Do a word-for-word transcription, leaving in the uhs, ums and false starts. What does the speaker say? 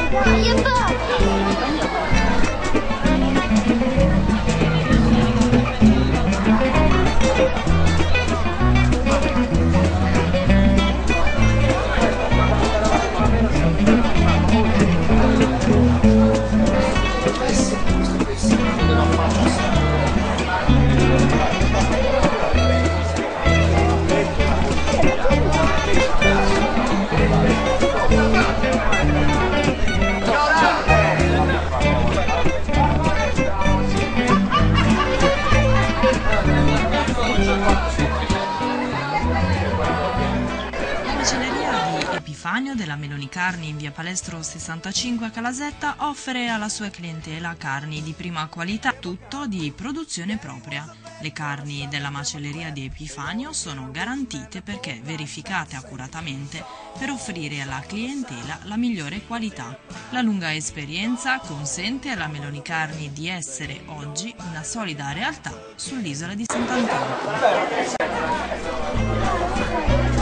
Epifanio della Meloni Carni in via Palestro sessantacinque a Calasetta offre alla sua clientela carni di prima qualità, tutto di produzione propria. Le carni della macelleria di Epifanio sono garantite perché verificate accuratamente per offrire alla clientela la migliore qualità. La lunga esperienza consente alla Meloni Carni di essere oggi una solida realtà sull'isola di Sant'Antonio.